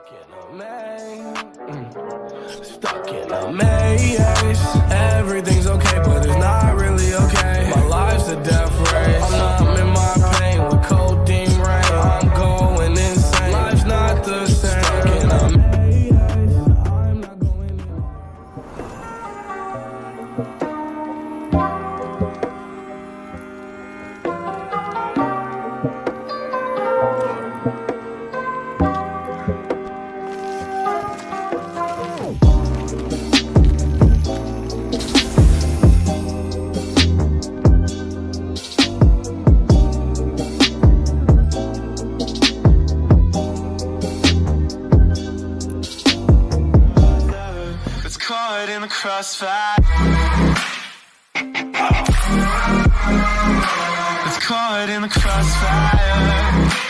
Stuck in a maze. Everything's okay, but it's not really okay. My life's a death race. I'm numb in my pain with codeine rain. I'm going insane. Life's not the same. Stuck in a maze. I'm not going in. Caught in the crossfire. It's caught in the crossfire.